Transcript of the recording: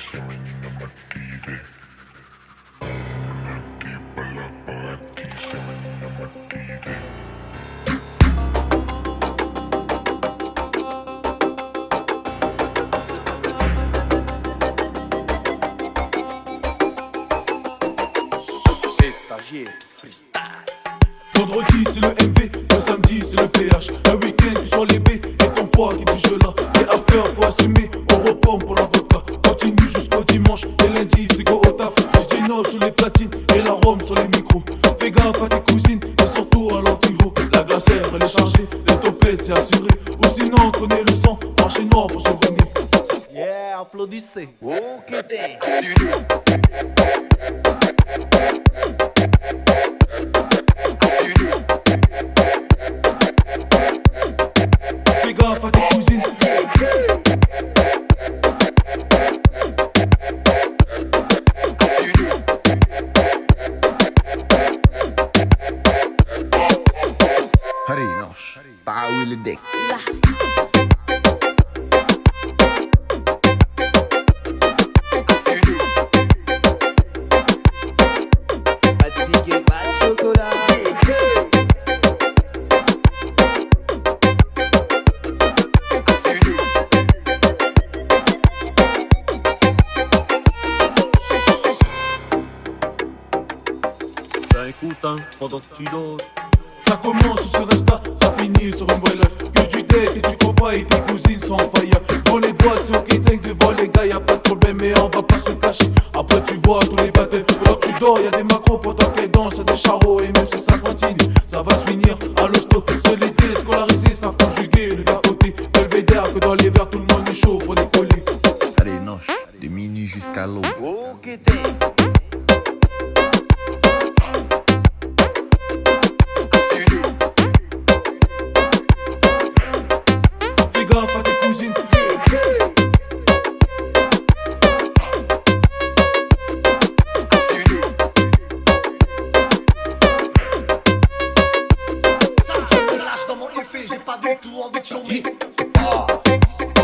Freestyle. Vendredi c'est le MV, le samedi c'est le PH. Un week-end tu sors les B et ton foie qui dit je là. Les after faut assumer, on repompe pour la vodka. Continue jusqu'au dimanche, et lundi c'est go au taf. DJ Noj sur les platines et la Rome sur les micros. Fais gaffe à tes cousines et surtout à l'anti-haut. La glacière elle est chargée, les topettes c'est assuré. Ou sinon on connaît le sang, marché noir pour se venir. Yeah, applaudissez. Ok, t'es. Fais gaffe à tes cousines. Harry Noj, Paui le deck. Écoute hein, pendant que tu dors. Ça commence sur Insta, ça finit sur une vraie life. Que tu deck et tu comprends et tes cousines sont en fire. Dans les boîtes, c'est ok, tank devant les gars, y'a pas de problème, mais on va pas se cacher. Après tu vois tous les bâtons. Quand tu dors, y'a des macros pendant qu'elles dansent, y'a des charros. Et même si ça continue, ça va se finir à l'hosto. C'est l'été, scolarisé, ça conjuguer le verre côté. Belvédère que dans les verres, tout le monde est chaud pour décoller. Harry Noj, de minuit jusqu'à l'aube. Ok, t'es. Fais gaffe à tes cousines. Ça lâche dans mon effet, j'ai pas du tout envie de chômer.